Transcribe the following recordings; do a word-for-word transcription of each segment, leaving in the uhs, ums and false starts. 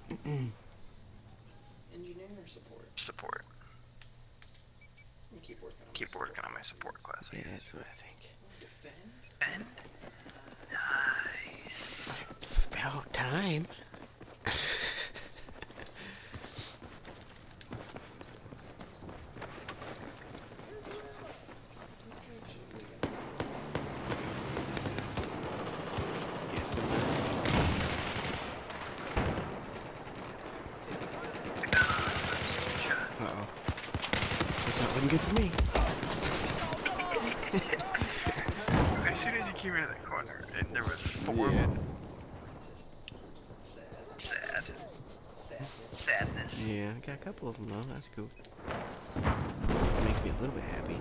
Engineering or support? Support. Keep working on Keep my working support. on my support class. Yeah, that's what I think. Defend? And nice. About time. Uh-oh. That's not looking good for me. As soon as you came into the corner, and there was four. Yeah. Sad. Sad. Sadness. Yeah, I got a couple of them though. That's cool. Makes me a little bit happy.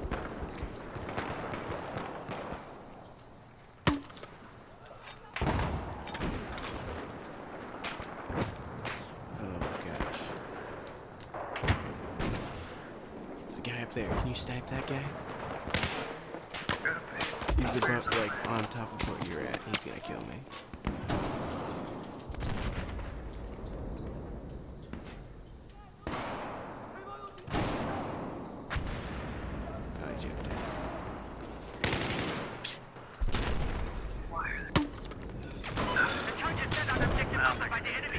Oh gosh. There's a guy up there. Can you snipe that guy? He's above, like, on top of where you're at. He's gonna kill me. I jumped in. The target set on objective Alpha by the enemy.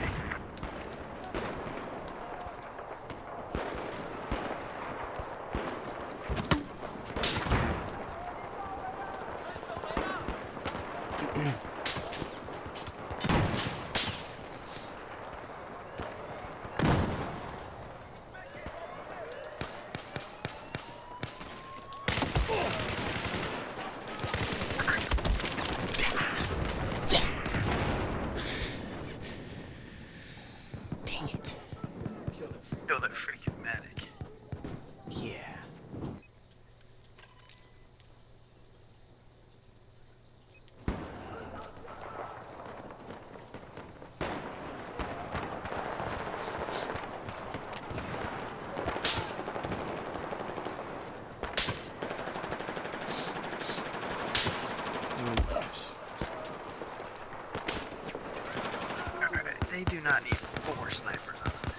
Dang it. Kill that freaking medic. Yeah. Oh gosh. Alright, they do not need four snipers on them.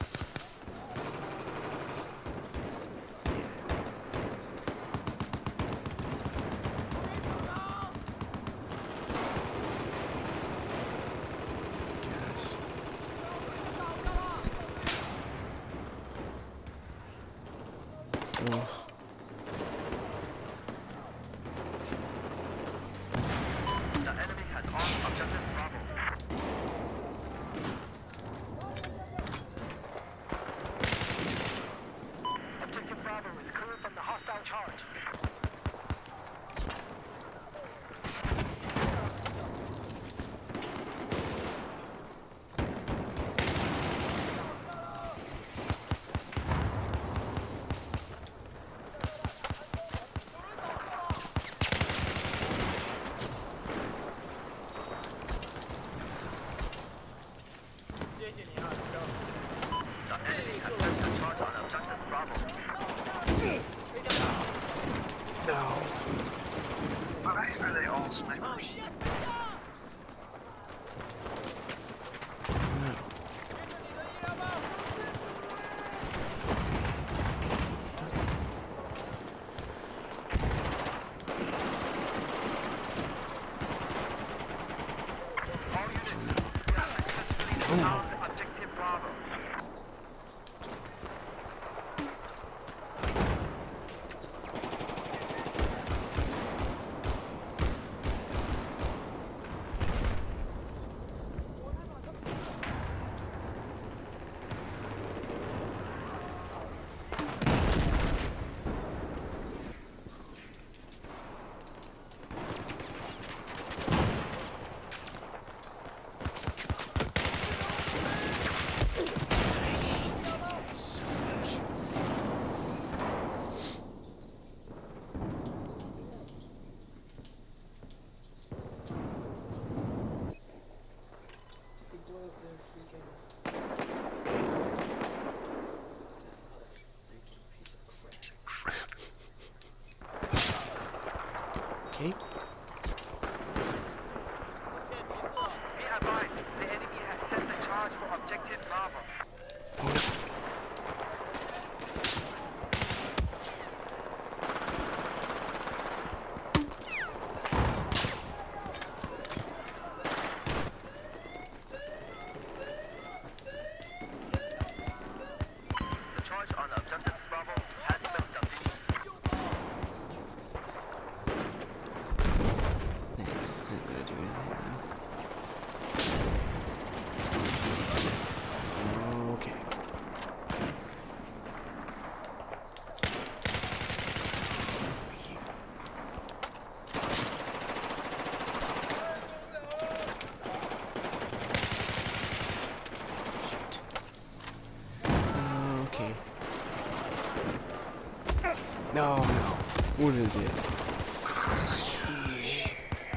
Oh. The enemy has armed objective Bravo. Objective Bravo is clear from the hostile charge. The enemy has set the charge on objective Bravo. No. Why are they all snipers? No. All units, we have successfully disarmed objective Bravo. objective Bravo. The charge on objective Bravo has been defused. Nice. I'm gonna do anything. Okay. Shoot. Okay. No, no. What is it? Yeah.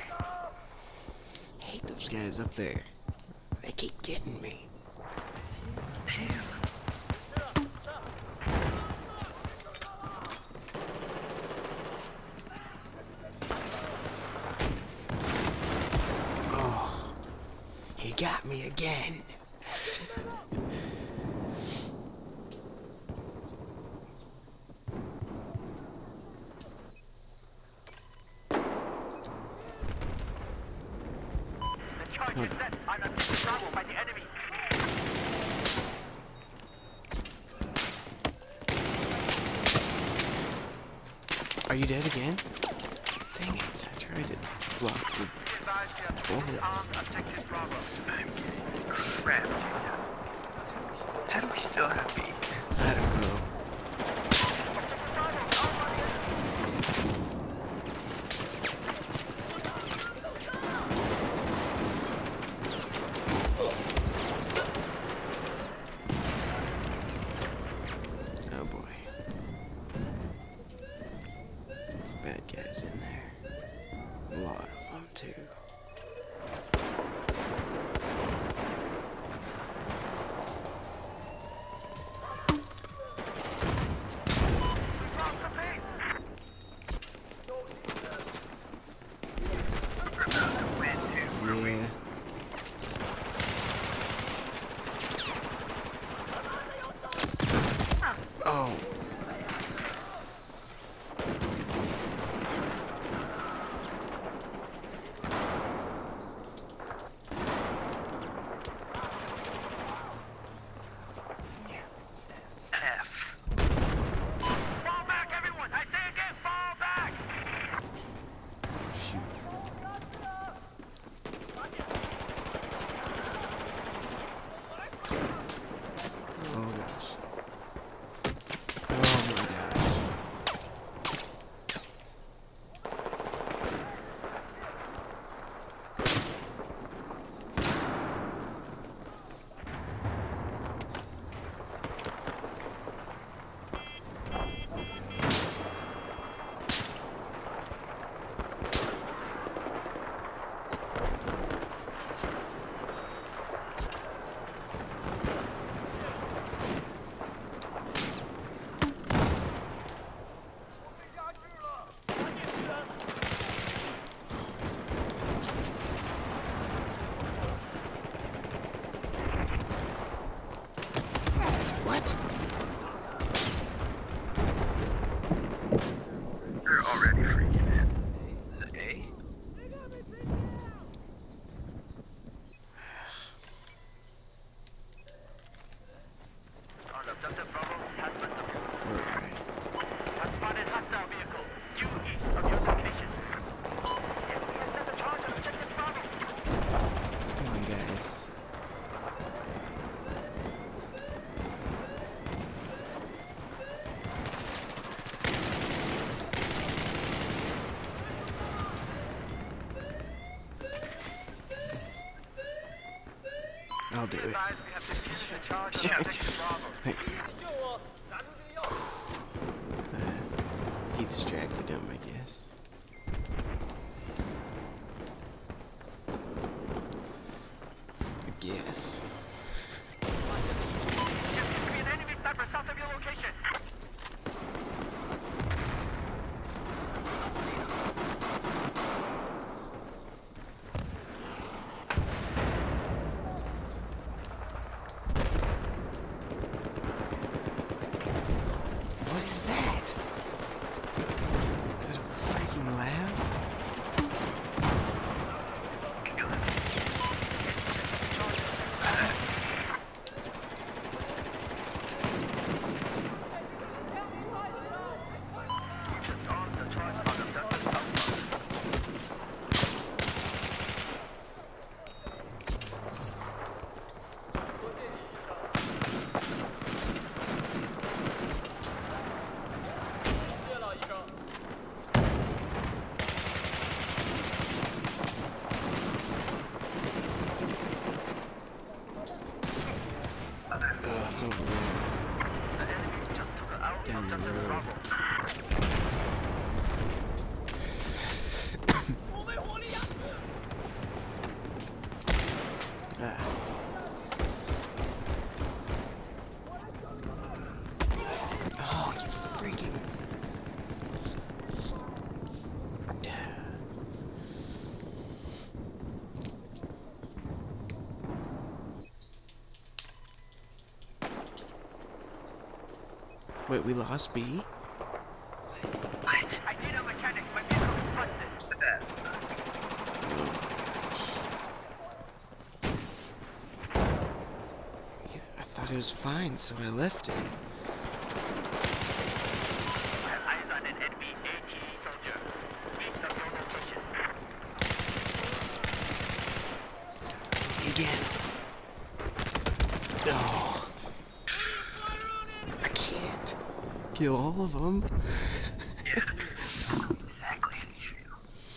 I hate those guys up there. They keep getting me. Damn. Oh, he got me again. The charge is set on objective Bravo by the enemy. Are you dead again? Dang it, I tried to block the Be advised we have bullets. armed objective Bravo. I'm getting crap beat up. How do we still have beat? I don't know. Oh boy. There's bad guys in there. A lot of them too. We're about to win too. Yeah. Oh. F. Fall back, everyone! I say again, fall back! Shoot. Oh gosh. Oh my gosh. What? They're already freaking in. Is it A? On objective Bravo has been defused. Alright. Have spotted hostile vehicle due east of your location. Enemy has set the charge on objective Bravo. Come on, guys. I'll do Be it. advised we have defused the charge on Yeah. objective Bravo. Thanks. Uh, he distracted him, I guess. I guess. There seems to be an enemy sniper south of your location. It's over there. The enemy just took out Down the objective road. Bravo. Ah. Oh, you freaking. Wait, we lost B? I need a mechanic. My vehicle is busted. I thought it was fine, so I left it. I have eyes on an enemy AT soldier east of your location. Again. Oh. I can't kill all of them. Yeah. Exactly how you feel.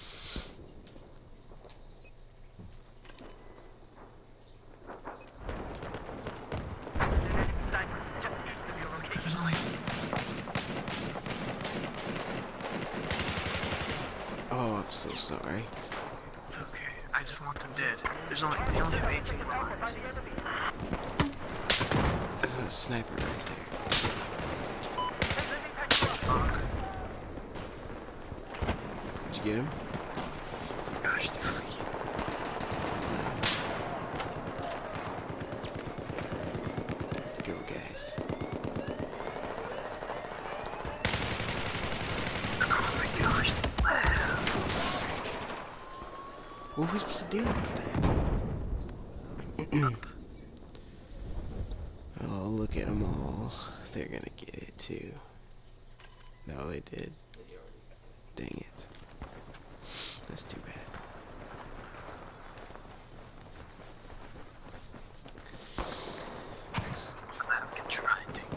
An enemy sniper just east of your location. There's only Oh, I'm so sorry. okay. I just want them dead. There's only they only have eighteen Bravo by lives. the enemy. There's a sniper right there. Let me patch you up. Fuck. Did you get him? Gosh, they're freaking. Let's go, guys. Oh my gosh. What were we supposed to do with that? Oh, look at them all. They're gonna get it too. No, they did. Dang it. That's too bad. That's- Glad I'm getting trying to.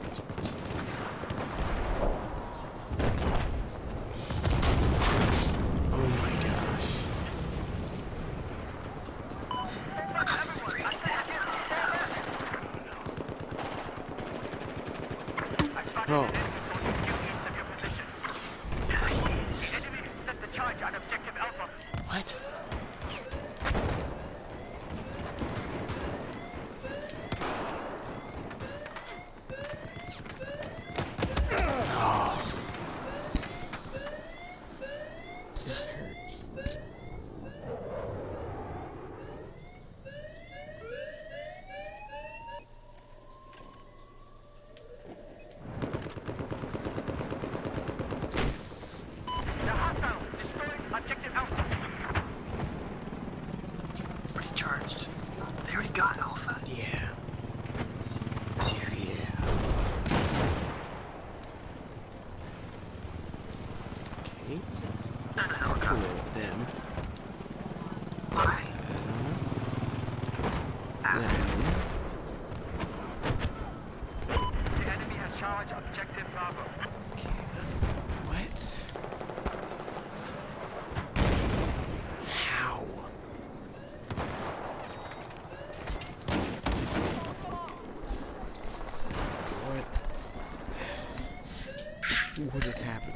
Oh my gosh. Bro. Due east of your position. The enemy has set the charge on objective Alpha. What? Oh. This hurts. The hostile destroyed objective Alpha. Recharged. They already got Alpha. Yeah. Yeah. Okay. And a helicopter. Cool them. Why? Them. Them. The enemy has charged objective Bravo. Okay. What? How? What? What is happening?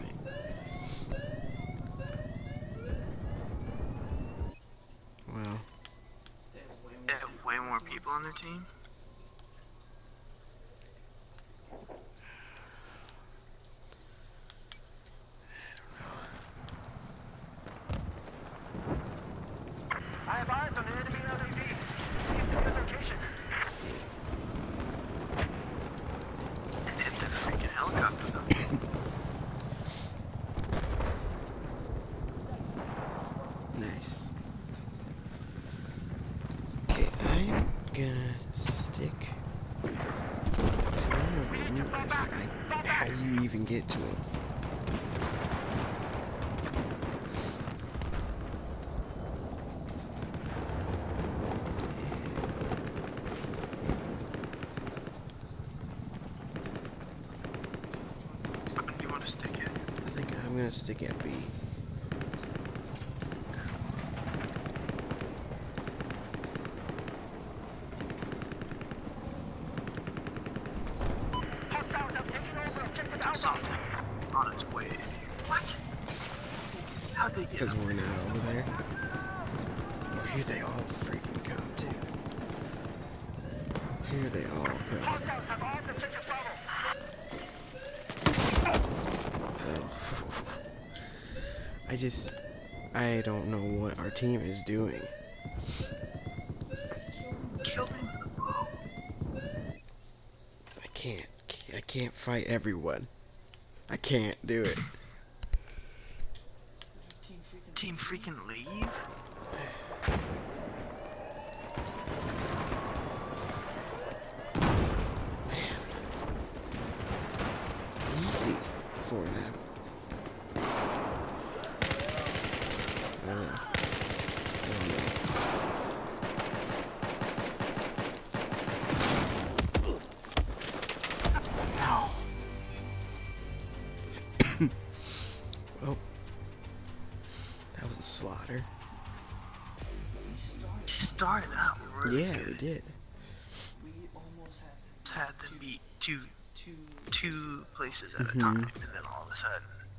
Well, They have way more people on their team. I have eyes on an enemy L A V. East of your location. And hit the freaking helicopter though. nice. Okay, I'm gonna stick to him if I, how you even get to him. Do you want to stick it? I think I'm gonna stick at B. What? How'd they get Because up we're there? not over there. Oh, here they all freaking come, too. Here they all come. Hostiles have armed objective Bravo. Oh. I just, I don't know what our team is doing. Kill him. I can't, I can't fight everyone. I can't do it. Team freaking. Team freaking leave? Man. Easy for them. I don't know. I don't know. No. Oh. That was a slaughter. We started. Started out really Yeah, we good. did. We almost had Had them beat two two. two places at Mhm. a time, and then all of a sudden,